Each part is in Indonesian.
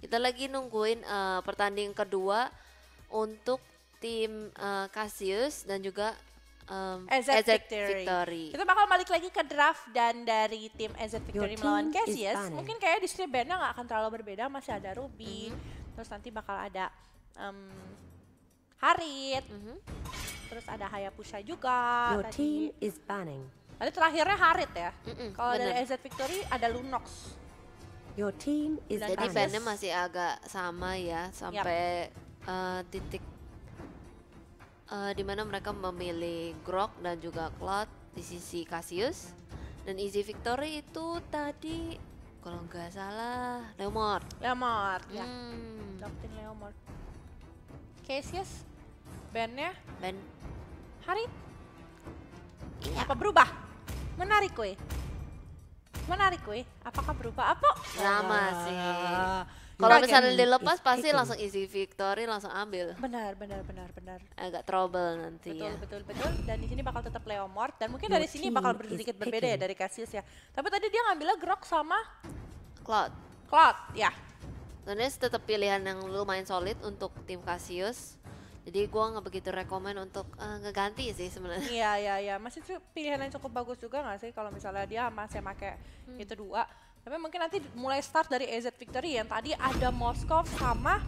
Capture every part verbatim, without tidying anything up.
Kita lagi nungguin uh, pertandingan kedua untuk tim uh, Cassius dan juga um, A Z A Z Victory. Victory. Kita bakal balik lagi ke draft dan dari tim A Z Victory Your melawan team is Cassius. banning. Mungkin kayak di sini bandnya nggak akan terlalu berbeda, masih ada Ruby, Mhm. terus nanti bakal ada um, Harit, Mhm. terus ada Hayabusa juga. Your Tadi, team is banning. tadi terakhirnya Harit ya. Mm-mm, Kalau dari bener. A Z Victory ada Lunox. Your team is Dan Jadi Cassius- bandnya masih agak sama ya sampai uh, titik uh, di mana mereka memilih Grok dan juga Cloud di sisi Cassius, dan Easy Victory itu tadi kalau nggak salah Leomord. Leomord, ya. Hmm. Dapetin Leomord. Cassius, bandnya Dan Harit. iya, Apa berubah? Menarik kue. Menarik kue. Apakah berubah? Apa? sama sih. Ah, Kalau kaget. misalnya dilepas It's pasti picking. langsung Easy Victory langsung ambil. Benar, benar, benar, benar. Agak trouble nanti Betul, ya. betul, betul. Dan di sini bakal tetap Leomord dan mungkin Your dari sini team bakal is sedikit berbeda ya picking. dari Cassius ya. Tapi tadi dia ngambilnya Grok sama Cloud. Cloud, ya. Dan ini tetap pilihan yang lumayan solid untuk tim Cassius. Jadi gua nggak begitu rekomen untuk uh, ngeganti sih sebenarnya. Iya, iya, iya. Masih cu- pilihan yang cukup bagus juga nggak sih kalau misalnya dia masih pakai Hmm. itu dua. Tapi mungkin nanti mulai start dari A Z Victory yang tadi ada Moskov sama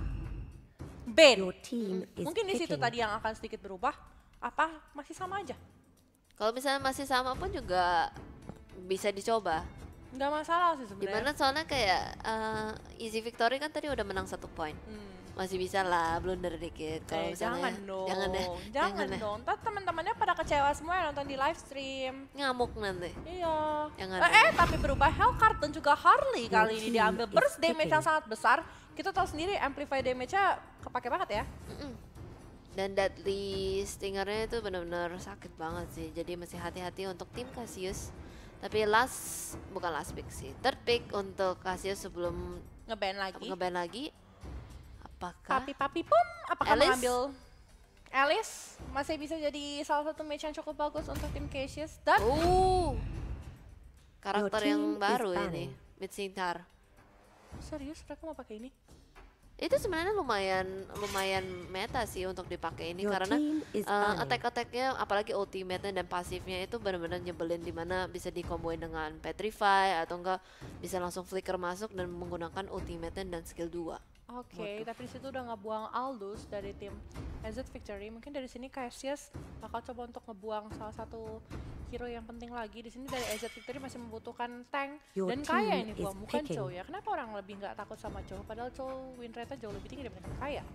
Ben. Your team is Mungkin di situ picking. tadi yang akan sedikit berubah. Apa masih sama aja? Kalau misalnya masih sama pun juga bisa dicoba. Nggak masalah sih sebenarnya. Dimana soalnya kayak uh, Easy Victory kan tadi udah menang satu poin. Hmm. Masih bisa lah blunder dikit. Kalau Eh, misalnya jangan dong, jangan deh, jangan deh. dong. Ntar teman-temannya pada kecewa semua yang nonton di live stream. Ngamuk nanti. Iya. Jangan Eh, deh. eh, tapi berubah Hellcard dan juga Harley Your kali ini team diambil is burst damage yang picking. sangat besar. Kita tahu sendiri amplify damage-nya kepake banget ya. Mm-mm. Dan Deadly Stingernya itu benar-benar sakit banget sih. Jadi masih hati-hati untuk tim Cassius. Tapi last, bukan last pick sih, third pick untuk Cassius sebelum Ngeban lagi. nge-ban lagi. Apakah Papi-papi pum, apakah Alice? mengambil Alice masih bisa jadi salah satu match yang cukup bagus untuk tim Cassius dan Uh, karakter Your yang team is baru ini, banning. Midsintar. serius mereka mau pakai ini? Itu sebenarnya lumayan lumayan meta sih untuk dipakai ini Your karena team is uh, banning. attack-attacknya apalagi ultimate-nya dan pasifnya itu benar-benar nyebelin, dimana bisa dikomboin dengan Petrify atau enggak bisa langsung flicker masuk dan menggunakan ultimate-nya dan skill dua. Oke, tapi di situ udah ngebuang Aldous dari tim A Z Victory. Mungkin dari sini Cassius bakal coba untuk ngebuang salah satu hero yang penting lagi. Di sini dari A Z Victory masih membutuhkan tank Your dan Kaya team ini buang, is bukan picking. Chow ya. Kenapa orang lebih nggak takut sama Chow? Padahal Chow win rate-nya jauh lebih tinggi daripada Kaya.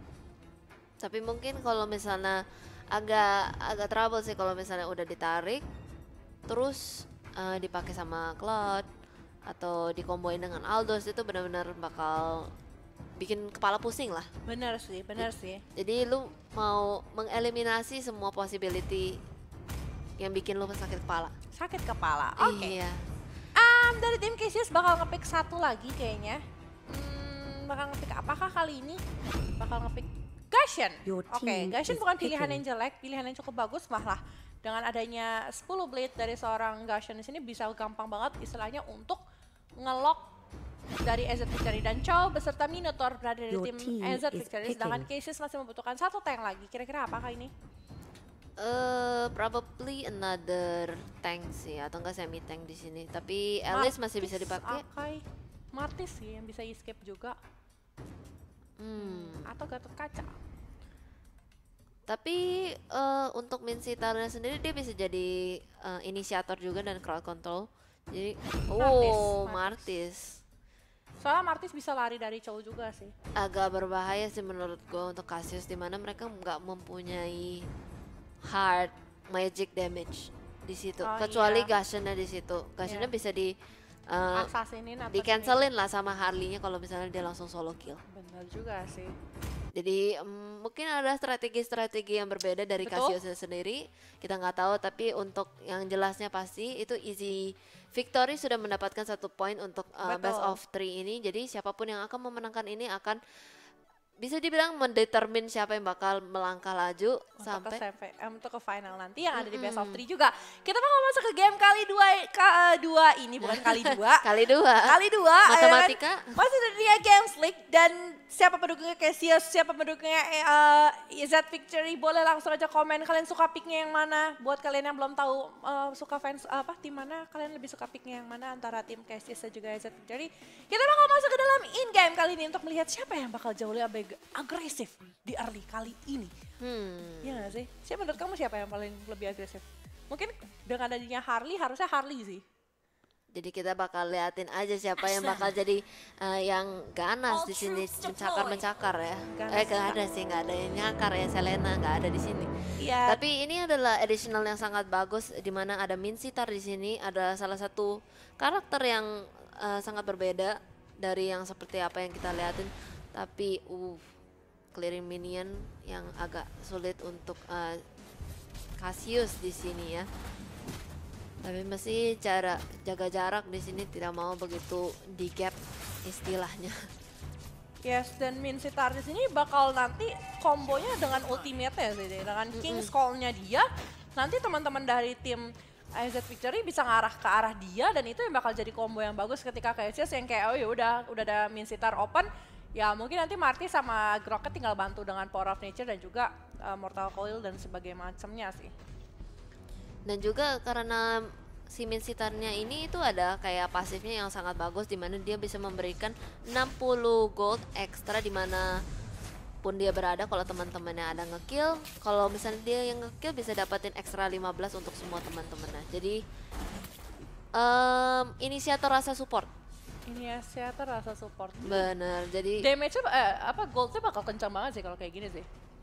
Tapi mungkin kalau misalnya agak agak trouble sih kalau misalnya udah ditarik terus uh, dipakai sama Cloud atau dikomboin dengan Aldous, itu benar-benar bakal bikin kepala pusing lah. Benar sih, benar sih. Jadi lu mau mengeliminasi semua possibility yang bikin lu sakit kepala. Sakit kepala. Oke. Iya. Um, dari tim Cassius bakal ngepick satu lagi kayaknya. Hmm, bakal ngepick apakah kali ini? Bakal ngepick Gashen. Your Oke, team Gashen is bukan pilihan picking. yang jelek, pilihan yang cukup bagus, malah dengan adanya sepuluh blade dari seorang Gashen di sini bisa gampang banget istilahnya untuk ngelok dari A Z Victory dan Chow beserta Minotaur berada di Your tim team A Z is Victory, sedangkan picking. Cassius masih membutuhkan satu tank lagi. Kira-kira apakah ini? Eh, probably another tank sih atau enggak semi tank di sini. Tapi Alice masih bisa Martis, dipakai. Akai, Martis sih yang bisa escape juga, Hmm. atau Gatot Kaca. Tapi eh, untuk Min Sitarnya sendiri dia bisa jadi eh, inisiator juga dan crowd control. Jadi oh, Martis. Martis. Soalnya Martis bisa lari dari Chow juga sih. Agak berbahaya sih menurut gue untuk Cassius, dimana mereka nggak mempunyai hard magic damage di situ, Oh, kecuali iya. Gashennya di situ. Gashennya Iya. bisa di eh, Assassinin atau di cancelin lah sama Harley-nya kalau misalnya dia langsung solo kill. Benar juga sih. Jadi mm, mungkin ada strategi-strategi yang berbeda dari Betul. Cassius sendiri, kita nggak tahu. Tapi untuk yang jelasnya pasti itu Easy Victory sudah mendapatkan satu poin untuk uh, best Betul. of three ini. Jadi siapapun yang akan memenangkan ini akan bisa dibilang mendetermin siapa yang bakal melangkah laju Untuk sampai ke, semi- eh, untuk ke final nanti yang ada di best of Mm-mm. three juga. Kita bakal masuk ke game kali dua, ka, dua ini bukan kali dua. kali dua. Kali dua. ayo kan. Matematika. Masih di dunia Games League siapa pendukungnya Cassius, siapa pendukungnya uh, E Z Victory, boleh langsung aja komen kalian suka picknya yang mana. Buat kalian yang belum tahu uh, suka fans apa tim mana, kalian lebih suka picknya yang mana antara tim Cassius dan juga E Z Victory. Kita bakal masuk ke dalam in-game kali ini untuk melihat siapa yang bakal jauh lebih agresif di early kali ini. Hmm. Iya gak sih? Siapa menurut kamu siapa yang paling lebih agresif? Mungkin dengan adanya Harley, harusnya Harley sih. Jadi kita bakal liatin aja siapa yang bakal jadi uh, yang ganas di sini, mencakar-mencakar ya. Ganas. Eh gak ada sih, gak ada yang nyakar ya, Selena gak ada di sini. Iya. Tapi ini adalah additional yang sangat bagus di mana ada Minsitthar di sini, ada salah satu karakter yang uh, sangat berbeda dari yang seperti apa yang kita liatin. Tapi uh clearing minion yang agak sulit untuk uh, Cassius di sini ya. Tapi masih cara jaga jarak di sini tidak mau begitu di gap istilahnya. Yes, dan Minsitthar di sini bakal nanti kombonya dengan ultimate-nya sih, dengan King's Call-nya dia. Nanti teman-teman dari tim E Z Victory bisa ngarah ke arah dia dan itu yang bakal jadi combo yang bagus ketika Cassius yang kayak oh ya udah udah ada Minsitthar open. Ya mungkin nanti Marty sama Grocket tinggal bantu dengan Power of Nature dan juga uh, Mortal Coil dan sebagainya macamnya sih. Dan juga karena si Minsitthar-nya ini itu ada kayak pasifnya yang sangat bagus di mana dia bisa memberikan enam puluh gold ekstra di mana pun dia berada kalau teman-temannya ada ngekill. Kalau misalnya dia yang ngekill bisa dapatin ekstra lima belas untuk semua teman-temannya. Jadi um, inisiator rasa support. Inisiator rasa support. Bener. Jadi damage-nya eh, apa gold-nya bakal kencang banget sih kalau kayak gini sih.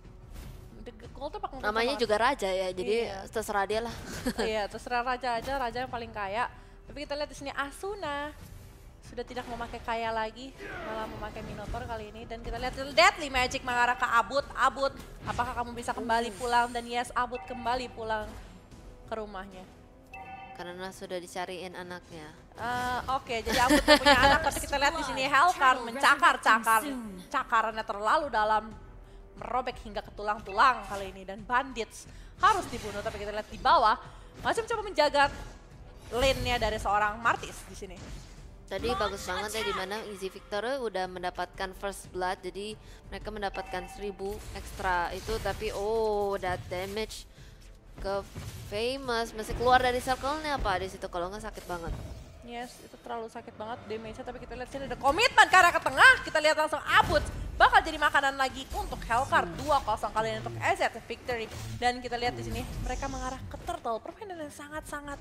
Gold-nya bakal kencang namanya banget. juga raja ya, jadi Iya. terserah dia lah. Iya, terserah raja aja, raja yang paling kaya. Tapi kita lihat di sini Asuna sudah tidak memakai kaya lagi, malah memakai Minotaur kali ini. Dan kita lihat Deadly Magic mengarah ke Abut. Abut, apakah kamu bisa kembali pulang? Dan yes, Abut kembali pulang ke rumahnya. Karena sudah dicariin anaknya. Uh, Oke, okay, jadi Abut yang punya anak. Tapi kita lihat di sini Hellcard mencakar-cakar, cakarannya terlalu dalam, merobek hingga ke tulang-tulang kali ini. Dan Bandits harus dibunuh, tapi kita lihat di bawah masih mencoba menjaga lane-nya dari seorang Martis di sini. Tadi bagus banget ya dimana Easy Victor udah mendapatkan first blood, jadi mereka mendapatkan seribu ekstra itu, tapi oh that damage ke Famous masih keluar dari circle-nya apa di situ, kalau nggak sakit banget. Yes, itu terlalu sakit banget damage-nya, tapi kita lihat sini ada komitmen ke arah ke tengah. Kita lihat langsung Abut bakal jadi makanan lagi untuk Hellcard. dua kosong kali ini untuk E Z Victory. Dan kita lihat di sini mereka mengarah ke turtle, permainan yang sangat-sangat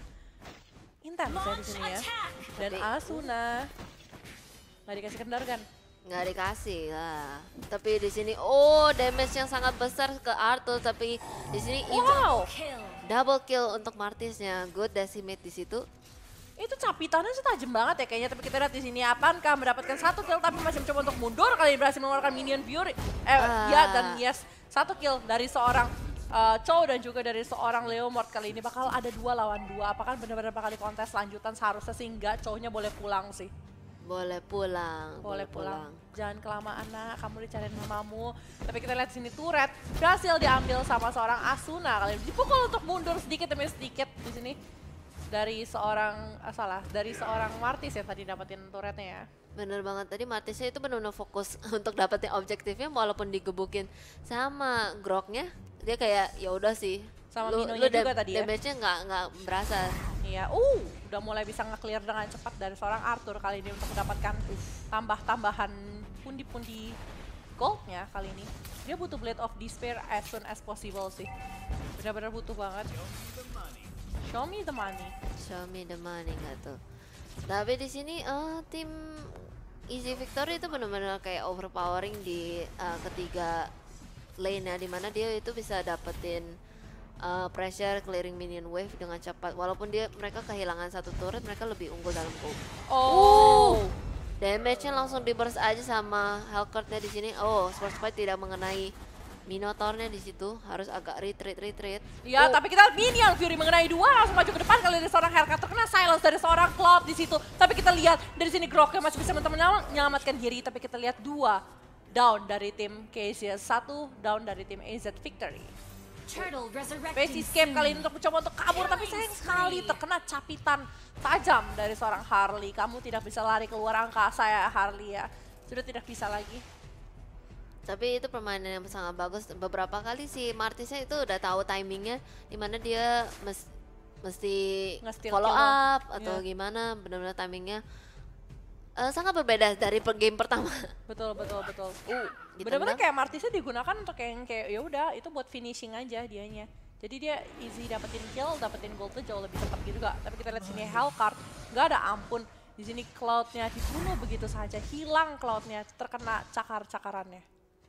intens ya di sini ya. Dan Asuna nggak dikasih kendarkan. Nggak dikasih lah. Tapi di sini oh damage yang sangat besar ke Arthur, tapi di sini Wow, double kill untuk Martisnya. Good decimate di situ. itu capitannya sih tajam banget ya kayaknya. Tapi kita lihat di sini Apanka mendapatkan satu kill tapi masih mencoba untuk mundur, kali ini berhasil mengeluarkan minion Fury. Eh Ah. ya, dan yes, satu kill dari seorang uh, Chow dan juga dari seorang Leomord. Kali ini bakal ada dua lawan dua. Apakah benar-benar bakal dikontes lanjutan? Seharusnya sih enggak, Chow-nya boleh pulang sih. Boleh pulang. Boleh pulang. Jangan kelamaan nak, kamu dicariin mamamu. Tapi kita lihat sini turret berhasil diambil sama seorang Asuna. Kali ini dipukul untuk mundur sedikit demi sedikit di sini. Dari seorang, ah, salah, dari seorang Martis yang tadi dapetin turretnya ya. Bener banget, tadi Martisnya itu benar-benar fokus untuk dapetin objektifnya walaupun digebukin sama Groknya. Dia kayak ya udah sih. Sama lu, Minonya lu juga da- tadi ya. damage-nya nggak nggak berasa. Iya, uh, udah mulai bisa nge-clear dengan cepat dari seorang Arthur kali ini untuk mendapatkan tambah-tambahan pundi-pundi goldnya kali ini. Dia butuh Blade of Despair as soon as possible sih. Benar-benar butuh banget. Show me the money. Show me the money nggak tuh. Tapi di sini eh tim Easy Victory itu benar-benar kayak overpowering di eh, ketiga lane-nya, dimana dia itu bisa dapetin eh, pressure clearing minion wave dengan cepat. Walaupun dia mereka kehilangan satu turret, mereka lebih unggul dalam gold. Oh, Damage-nya langsung di burst aja sama Hellcard-nya di sini. Oh, Sword Fight tidak mengenai Minotaur-nya di situ, harus agak retreat retreat. ya, Oh, tapi kita minion Fury mengenai dua langsung maju ke depan kali dari seorang Hellcat, terkena silence dari seorang Cloud di situ. Tapi kita lihat dari sini Groknya masih bisa menyelamatkan diri, tapi kita lihat dua down dari tim Cassius, satu down dari tim E Z Victory. Base escape kali ini untuk mencoba untuk kabur, tapi sayang sekali terkena capitan tajam dari seorang Harley. Kamu tidak bisa lari keluar angkasa ya Harley ya, sudah tidak bisa lagi. Tapi itu permainan yang sangat bagus. Beberapa kali si Martisnya itu udah tahu timingnya, dimana dia mes- mesti Nge-steal follow kill. up atau Iya. gimana. Benar-benar timingnya eh, sangat berbeda dari per game pertama. Betul, betul, betul. Uh, Bener-bener ditendang. kayak Martisnya digunakan untuk yang kayak ya udah itu buat finishing aja dianya. Jadi dia easy dapetin kill, dapetin gold tuh jauh lebih cepat gitu gak. Tapi kita lihat sini Hellcard, nggak ada ampun. Di sini Cloud-nya dibunuh begitu saja, hilang Cloud-nya, terkena cakar-cakarannya.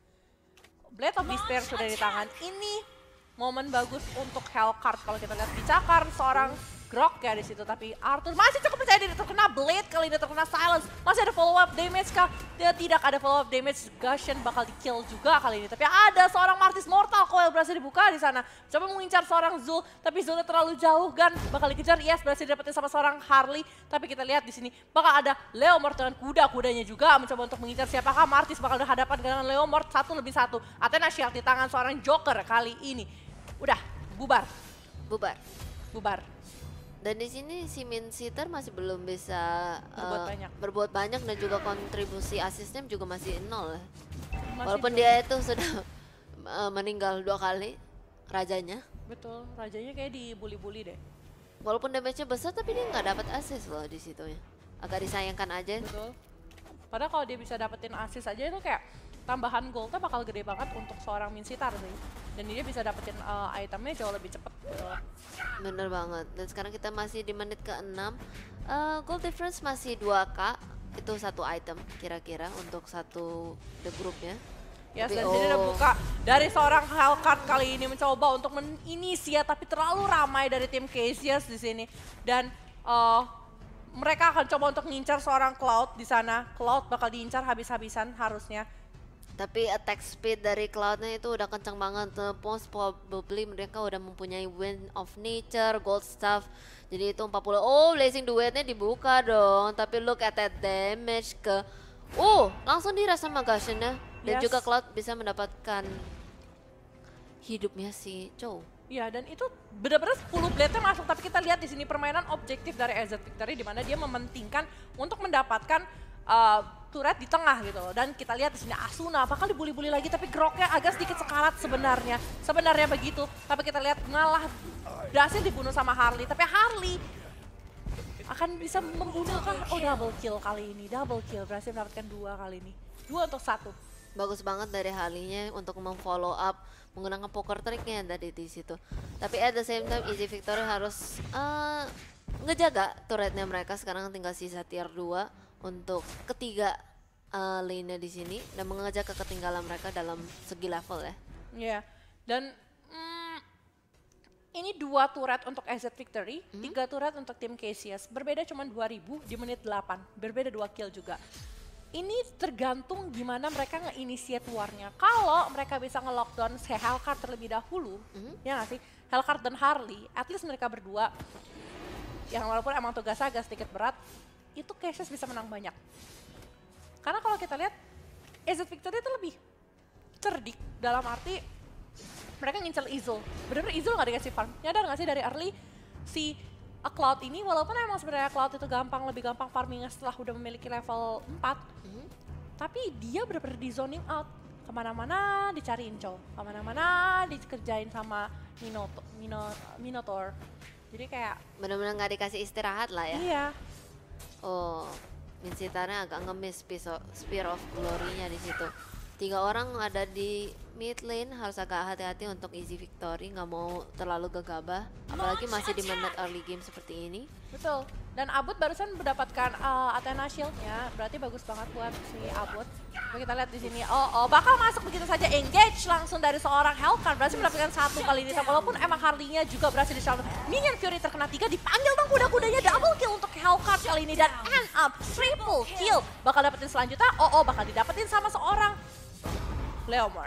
Blade of Despair sudah di tangan. Ini momen bagus untuk Hellcard kalau kita lihat dicakar seorang Grok ya di situ, tapi Arthur masih cukup percaya diri, terkena Blade kali ini, terkena Silence. Masih ada follow up damage kah? Dia tidak ada follow up damage. Gusion bakal di kill juga kali ini, tapi ada seorang Martis Mortal Coil berhasil dibuka di sana. Coba mengincar seorang Zul, tapi Zulnya terlalu jauh kan, bakal dikejar. Yes, berhasil didapetin sama seorang Harley, tapi kita lihat di sini bakal ada Leomord dengan kuda-kudanya juga mencoba untuk mengincar siapakah Martis bakal berhadapan dengan Leomord satu lebih satu. Athena Shield di tangan seorang Joker kali ini. Udah, bubar, Bubar. bubar. Dan di sini si Min Sitter masih belum bisa Berbuat eh, banyak. berbuat banyak dan juga kontribusi asisnya juga masih nol. Masih Walaupun belum- dia itu sudah eh, meninggal dua kali rajanya. Betul, rajanya kayak dibully-bully deh. Walaupun damage-nya besar tapi dia nggak dapat assist loh di situ ya. Agak disayangkan aja. Betul. Padahal kalau dia bisa dapetin assist aja itu kayak tambahan goldnya bakal gede banget untuk seorang Minsitar sih. Dan dia bisa dapetin uh, itemnya jauh lebih cepet gitu. Bener banget. Dan sekarang kita masih di menit ke-enam. Eh, gold difference masih dua K. Itu satu item kira-kira untuk satu the groupnya. Ya, Tapi, dan sini udah oh. buka dari seorang Hellcard kali ini mencoba untuk menginisiat, tapi terlalu ramai dari tim Cassius di sini. Dan uh, mereka akan coba untuk ngincar seorang Cloud di sana. Cloud bakal diincar habis-habisan harusnya. Tapi attack speed dari Cloud-nya itu udah kencang banget. Uh, Most probably mereka udah mempunyai Wind of Nature, Gold Staff. Jadi itu empat puluh. Oh, Blazing Duet-nya dibuka dong. Tapi look at that damage ke... Oh, langsung diras sama Gusion-nya. Dan Yes. juga Cloud bisa mendapatkan hidupnya si Chow. Ya, dan itu benar-benar sepuluh blade-nya masuk, tapi kita lihat di sini permainan objektif dari A Z Victory di mana dia mementingkan untuk mendapatkan uh, turret di tengah gitu loh. Dan kita lihat di sini Asuna bakal dibully-bully lagi, tapi Groknya agak sedikit sekarat sebenarnya. Sebenarnya begitu, tapi kita lihat ngalah berhasil dibunuh sama Harley, tapi Harley akan bisa membunuh kan? Oh, double kill kali ini, double kill, berhasil mendapatkan dua kali ini. Dua untuk satu. Bagus banget dari Harley-nya untuk memfollow up menggunakan poker tricknya tadi di situ. Tapi at the same time Easy Victory harus uh, ngejaga turretnya mereka. Sekarang tinggal sisa tier dua untuk ketiga uh, lane-nya di sini dan mengejar ke ketinggalan mereka dalam segi level ya. Iya, dan mm, ini dua turret untuk A Z Victory, Hmm? tiga turret untuk tim Cassius. Berbeda cuma dua ribu di menit delapan, berbeda dua kill juga. Ini tergantung gimana mereka nge-initiate warnya. Kalau mereka bisa nge-lockdown si Hellcard terlebih dahulu, Mhm. ya nggak sih? Hellcard dan Harley, at least mereka berdua, yang walaupun emang tugasnya agak sedikit berat, itu Cassius bisa menang banyak. Karena kalau kita lihat, A Z Victory itu lebih cerdik dalam arti mereka ngincer Izzle. Bener-bener Izzle nggak dikasih farm. Nyadar nggak sih dari early si A Cloud ini, walaupun emang sebenarnya Cloud itu gampang, lebih gampang farmingnya setelah udah memiliki level empat, Mhm. tapi dia bener-bener di zoning out. Kemana-mana dicariin Chow, kemana-mana dikerjain sama Minoto, Mino, Minotaur. Jadi kayak, Benar-benar nggak dikasih istirahat lah ya. iya, Oh, Minsitarnya agak nge-miss piece of- Spear of Glory-nya di situ. Tiga orang ada di mid lane, harus agak hati-hati untuk Easy Victory, nggak mau terlalu gegabah. Apalagi masih di menit early game seperti ini. betul. Dan Abut barusan mendapatkan uh, Athena Shield-nya, berarti bagus banget buat si Abut. Coba kita lihat di sini, oh, oh bakal masuk begitu saja, engage langsung dari seorang Hellcard, berhasil mendapatkan satu kali ini. Walaupun emang Harley-nya juga berhasil di-shout. Minion Fury terkena tiga, dipanggil dong kuda-kudanya, double kill untuk Hellcard kali ini. Dan end up, triple kill. Bakal dapetin selanjutnya, oh, oh bakal didapetin sama seorang Leomord.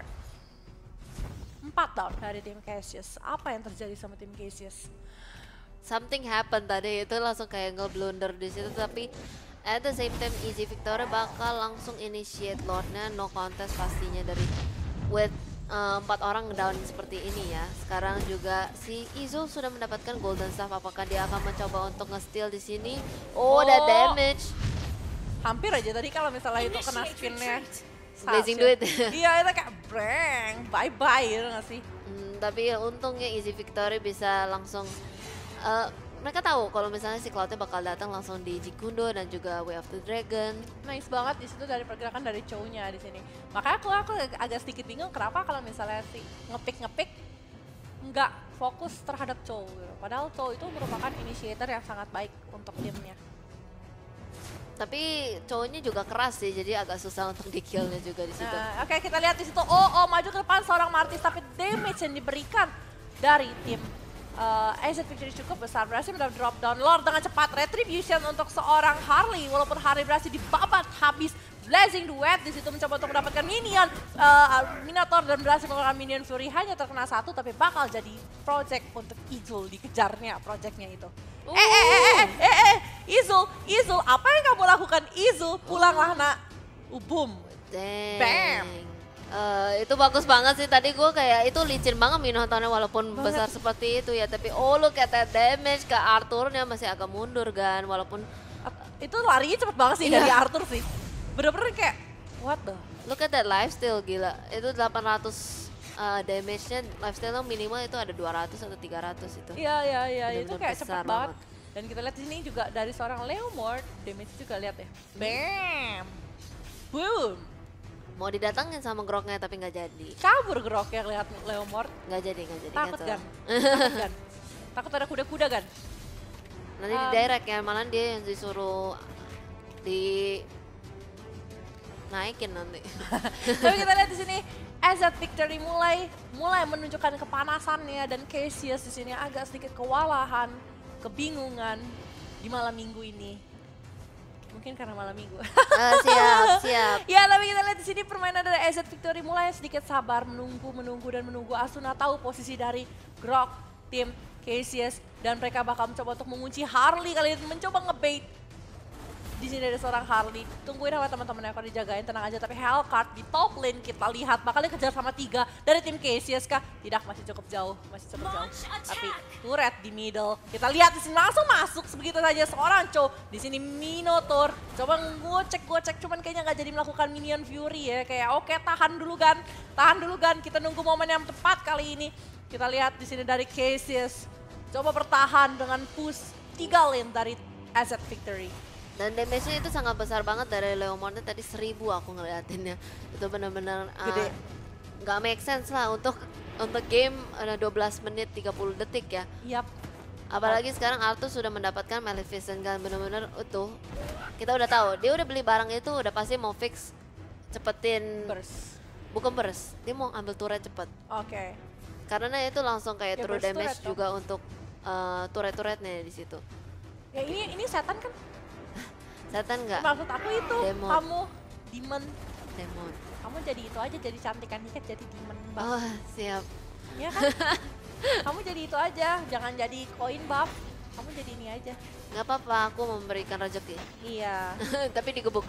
Empat down dari tim Cassius. Apa yang terjadi sama tim Cassius? Something happen tadi, itu langsung kayak nge-blunder di situ, tapi at the same time Easy Victory bakal langsung initiate Lordnya, no contest pastinya dari with uh, empat orang down seperti ini ya. Sekarang juga si Izzle sudah mendapatkan golden staff, apakah dia akan mencoba untuk nge-steal di sini? Oh, ada Oh. damage. Hampir aja tadi kalau misalnya itu kena spinnya Blazing Salsnya. duit. Iya itu kayak breng, bye bye gitu nggak sih? Hmm, tapi ya untungnya Easy Victory bisa langsung eh, mereka tahu kalau misalnya si Cloud-nya bakal datang langsung di Jikundo dan juga Way of the Dragon. Nice banget di situ dari pergerakan dari Chow-nya di sini. Makanya aku aku ag- agak sedikit bingung kenapa kalau misalnya si ngepick ngepick nggak fokus terhadap Chow. Gitu. Padahal Chow itu merupakan initiator yang sangat baik untuk timnya. Tapi cowoknya juga keras sih, jadi agak susah untuk di killnya juga di situ. Nah, oke kita lihat di situ. Oh, oh maju ke depan seorang Martis tapi damage yang diberikan dari tim uh, A Z Victory cukup besar. Berhasil mendapat drop down Lord dengan cepat. Retribution untuk seorang Harley walaupun Harley berhasil dibabat habis. Blazing Duet di situ mencoba untuk mendapatkan minion uh, Minotaur dan berhasil melakukan minion Fury hanya terkena satu tapi bakal jadi project untuk Izul dikejarnya projectnya itu. Uh. Eh eh eh eh eh eh Izul, Izul apa yang kamu lakukan Izul? Pulanglah nak. Uh, boom. Dang. Bam. Eh, itu bagus banget sih, tadi gue kayak itu licin banget Minotaurnya walaupun Banget. besar seperti itu ya. Tapi oh look at that damage ke Arthurnya masih agak mundur kan walaupun Itu larinya cepet banget sih Iya. dari Arthur sih. Bener-bener kayak what the? look at that lifesteal gila. Itu delapan ratus uh, damage-nya, lifesteal minimal itu ada dua ratus atau tiga ratus itu. Iya iya iya itu Bener-bener kayak cepet besar banget. banget. Dan kita lihat di sini juga dari seorang Leomord, damage juga lihat ya. Bam. Boom. Mau didatangin sama Groknya tapi nggak jadi. Kabur Grok yang lihat Leomord. Nggak jadi, nggak jadi. Takut cancel. kan? Takut kan? Takut ada kuda-kuda kan? Nanti di Um, direct ya, malah dia yang disuruh di naikin nanti. Tapi kita lihat di sini A Z Victory mulai mulai menunjukkan kepanasannya dan Cassius di sini agak sedikit kewalahan, kebingungan di malam minggu ini. Mungkin karena malam minggu. Eh, siap, siap. Ya, tapi kita lihat di sini permainan dari A Z Victory mulai sedikit sabar, menunggu, menunggu dan menunggu. Asuna tahu posisi dari Grok, tim Cassius dan mereka bakal mencoba untuk mengunci Harley kali ini, mencoba ngebait. Di sini ada seorang Harley, tungguin sama teman-teman yang akan dijagain, tenang aja. Tapi Hellcard di top lane kita lihat bakal dikejar sama tiga dari tim Cassius kah? Tidak, masih cukup jauh, masih cukup jauh. Tapi turret di middle, kita lihat di sini langsung masuk sebegitu saja seorang Chow. Di sini Minotaur coba ngocek-gocek, cuman kayaknya nggak jadi melakukan minion Fury ya. Kayak oke tahan dulu kan, tahan dulu kan. Kita nunggu momen yang tepat kali ini. Kita lihat di sini dari Cassius, coba bertahan dengan push tiga lane dari A Z Victory. Dan damage-nya itu sangat besar banget dari Leomordnya tadi seribu aku ngeliatinnya. Itu benar-benar uh, Gede. nggak make sense lah untuk untuk game ada dua belas menit tiga puluh detik ya. Yap. Apalagi sekarang Arthur sudah mendapatkan Maleficent kan, benar-benar utuh. Kita udah tahu, dia udah beli barang itu udah pasti mau fix cepetin, Burst. bukan burst, dia mau ambil turret cepet. Oke. Karena itu langsung kayak Ya, true burst damage turret dong. juga untuk uh, turret-turretnya di situ. Ya ini ini setan kan? Setan nggak? Maksud aku itu Demon. kamu demon. Demon. Kamu jadi itu aja, jadi cantikan dikit jadi demon buff. Oh siap. Ya kan? Kamu jadi itu aja, jangan jadi koin buff. Kamu jadi ini aja. Nggak apa-apa, aku memberikan rezeki. Iya. Tapi digebuk.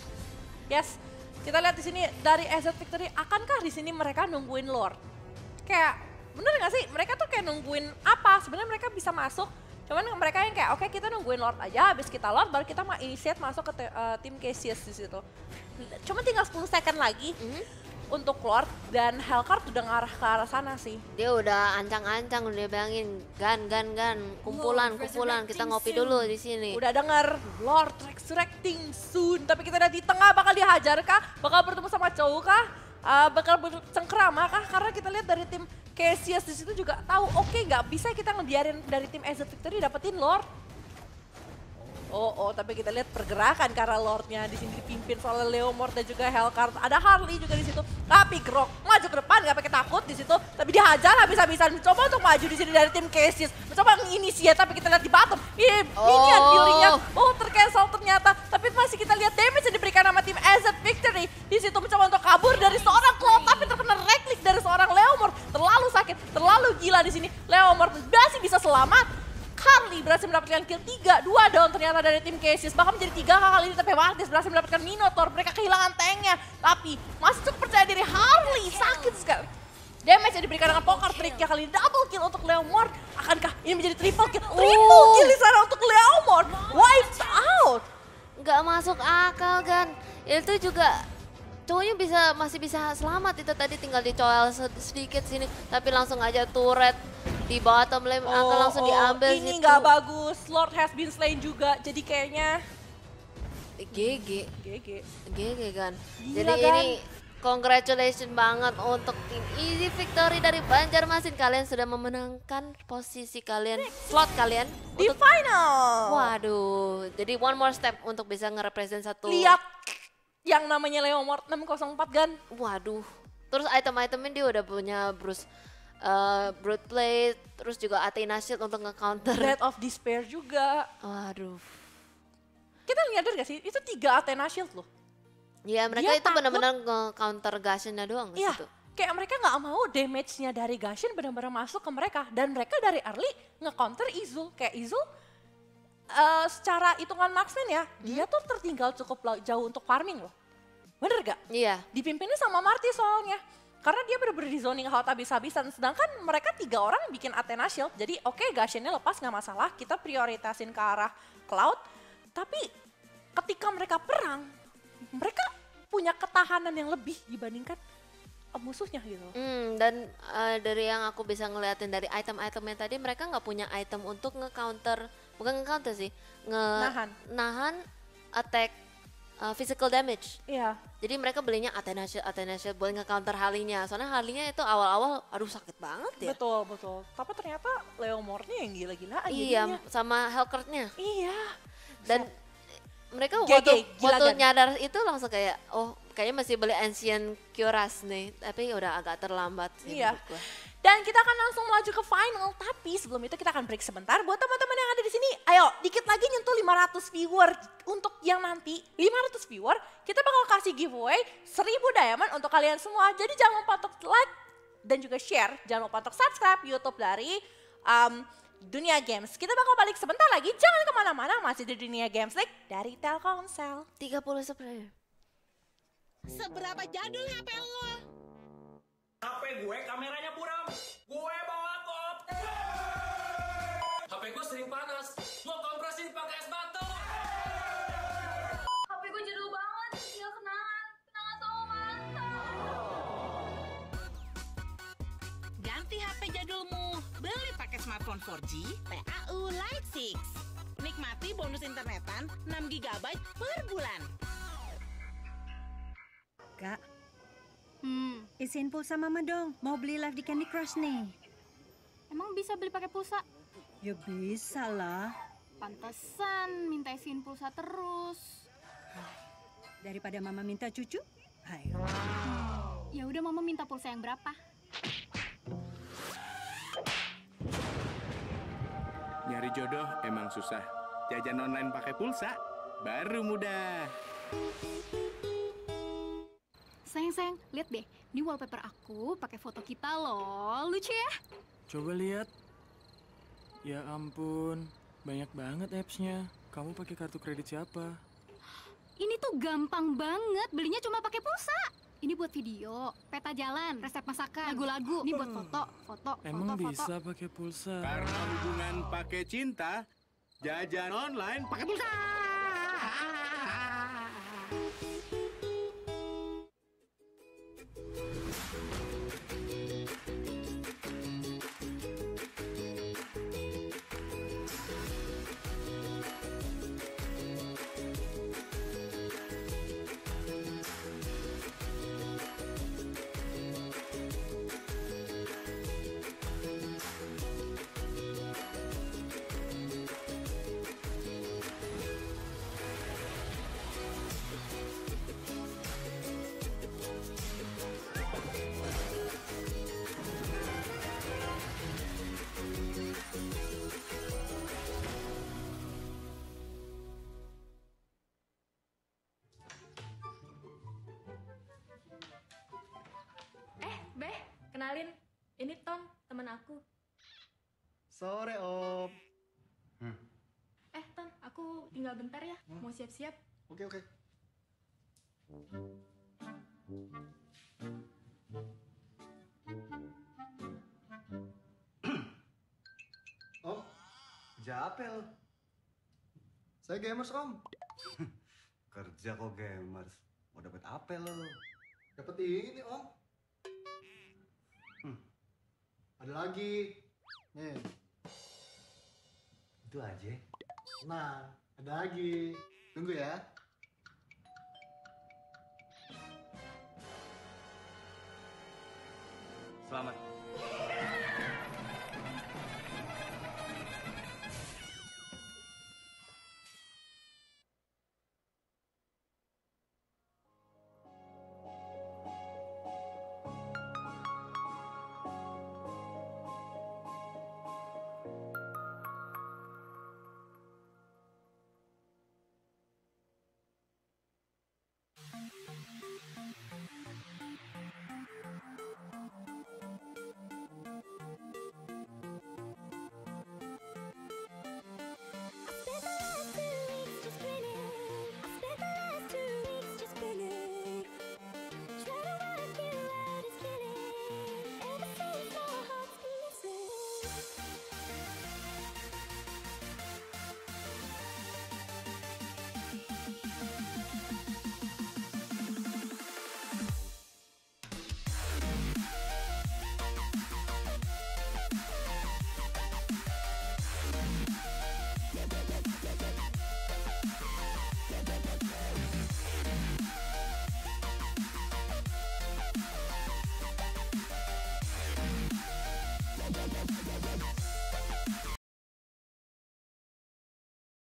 Yes. Kita lihat di sini dari A Z Victory, akankah di sini mereka nungguin Lord? Kayak bener nggak sih? Mereka tuh kayak nungguin apa? Sebenarnya mereka bisa masuk. Cuman mereka yang kayak, oke kita nungguin Lord aja, habis kita Lord baru kita mau initiate masuk ke te- uh, tim Cassius di situ. Cuma tinggal sepuluh second lagi Mhm. untuk Lord dan Hellcard udah ngarah ke arah sana sih. Dia udah ancang-ancang, udah bilangin gan gan gan, kumpulan kumpulan, kita ngopi dulu di sini. Udah denger Lord resurrecting soon, tapi kita lihat di tengah bakal dihajar kah? Bakal bertemu sama Chow kah? Uh, bakal bercengkerama kah? Karena kita lihat dari tim Cassius di situ juga tahu, oke nggak bisa kita ngebiarin dari tim A Z Victory dapetin Lord. Oh, oh, tapi kita lihat pergerakan karena Lordnya di sini dipimpin oleh Leomord dan juga Hellcard. Ada Harley juga di situ. Tapi Grok maju ke depan nggak pakai takut di situ. Tapi dihajar habis-habisan. Mencoba untuk maju di sini dari tim Cassius. Mencoba menginisiat tapi kita lihat di bottom. Ini minion Oh. healingnya. Oh, tercancel ternyata. Tapi masih kita lihat damage yang diberikan sama tim A Z Victory. Di situ mencoba untuk kabur dari seorang Cloud tapi terkena right click dari seorang Leomord. Terlalu sakit, terlalu gila di sini. Leomord masih bisa selamat. Harley berhasil mendapatkan kill tiga, dua down ternyata dari tim Cassius. Bahkan menjadi tiga kali ini, tapi Martis berhasil mendapatkan Minotaur. Mereka kehilangan tanknya, tapi masih cukup percaya diri. Harley sakit sekali. Damage yang diberikan dengan poker tricknya kali ini, double kill untuk Leomord. Akankah ini menjadi triple kill? Triple Oh. kill di sana untuk Leomord. Wiped out. Nggak masuk akal kan? Itu juga cowoknya bisa masih bisa selamat itu tadi tinggal dicoel sed- sedikit sini tapi langsung aja turret di bottom lane akan langsung diambil ini situ. nggak bagus. Lord has been slain juga, jadi kayaknya G G, G G. G G kan. Gila Jadi kan? ini congratulations banget untuk tim easy victory dari Banjarmasin. Kalian sudah memenangkan posisi kalian, slot kalian Di untuk final. waduh. Jadi one more step untuk bisa ngerepresent satu. Lihat yang namanya Leomord enam nol empat kan. Waduh. Terus item-itemnya dia udah punya Bruce uh, Brute Plate, terus juga Athena Shield untuk nge-counter. Red of Despair juga. Waduh. Kita nyadar gak sih, itu tiga Athena Shield loh. Ya mereka Dia itu takut- benar-benar nge-counter Gashen-nya doang di Iya, situ. kayak mereka nggak mau damage-nya dari Gashin benar-benar masuk ke mereka. Dan mereka dari early nge-counter Izul. Kayak Izul, eh, secara hitungan marksman ya, dia tuh tertinggal cukup la- jauh untuk farming loh. Bener gak? Iya. Dipimpinnya sama Marty soalnya. Karena dia bener-bener di zoning out habis-habisan. Sedangkan mereka tiga orang bikin Athena Shield. Jadi oke okay, Gashin-nya lepas nggak masalah. Kita prioritasin ke arah Cloud. Tapi ketika mereka perang, mereka punya ketahanan yang lebih dibandingkan uh, musuhnya gitu. Hmm, dan uh, dari yang aku bisa ngeliatin dari item-itemnya tadi mereka nggak punya item untuk nge-counter, bukan nge-counter sih, nge Nahan. nahan attack uh, physical damage. Iya. Jadi mereka belinya Athena Shield, Athena Shield buat nge-counter Halinya. Soalnya Halinya itu awal-awal aduh sakit banget ya. Betul, betul. Tapi ternyata Leomordnya yang gila-gilaan Iya, jadinya. sama Hellcurt-nya. Iya. Dan mereka G G, waktu, gila waktu kan? nyadar itu langsung kayak oh kayaknya masih beli Ancient Cuirass nih. Tapi udah agak terlambat sih Iya. menurut gua. Dan kita akan langsung melaju ke final, tapi sebelum itu kita akan break sebentar. Buat teman-teman yang ada di sini, ayo dikit lagi nyentuh lima ratus viewer. Untuk yang nanti lima ratus viewer, kita bakal kasih giveaway seribu diamond untuk kalian semua. Jadi jangan lupa untuk like dan juga share. Jangan lupa untuk subscribe YouTube dari um, Dunia Games. Kita bakal balik sebentar lagi, jangan kemana-mana, masih di Dunia Games League dari Telkomsel. tiga puluh subscriber. Seberapa jadul H P lo? H P gue kameranya buram, gue bawa kop. H P gue sering panas, gue kompresin pakai es batu. H P gue jadul banget, tinggal kenangan, kenangan sama mantan. Ganti H P jadulmu, beli pakai smartphone four G T A U Light six. Nikmati bonus internetan enam giga byte per bulan. Kak, Hmm, isiin pulsa mama dong. Mau beli live di Candy Crush nih. emang bisa beli pakai pulsa? Ya bisa lah. Pantesan minta isiin pulsa terus. Daripada mama minta cucu, ayo. Ya udah mama minta pulsa yang berapa? Nyari jodoh emang susah. Jajan online pakai pulsa baru mudah. Sayang sayang, lihat deh, ini wallpaper aku pakai foto kita loh, lucu ya? Coba lihat. Ya ampun, banyak banget apps-nya. Kamu pakai kartu kredit siapa? Ini tuh gampang banget, belinya cuma pakai pulsa. Ini buat video, peta jalan, resep masakan, lagu-lagu. Ini buat foto, foto, Emang foto, bisa foto. pakai pulsa? Karena hubungan pakai cinta, jajan online pakai pulsa. Eh, Beh, kenalin, ini Tom, temen aku. Sore, Om. Eh, Tom, aku tinggal bentar ya, mau siap-siap. Oke, oke. Om, Japel. Saya gamers, Om. Kerja kok gamers. Mau dapat apel lo. Dapat ini om. Hmm. Ada lagi. Nih. Itu aja. Nah, ada lagi. Tunggu ya. Selamat.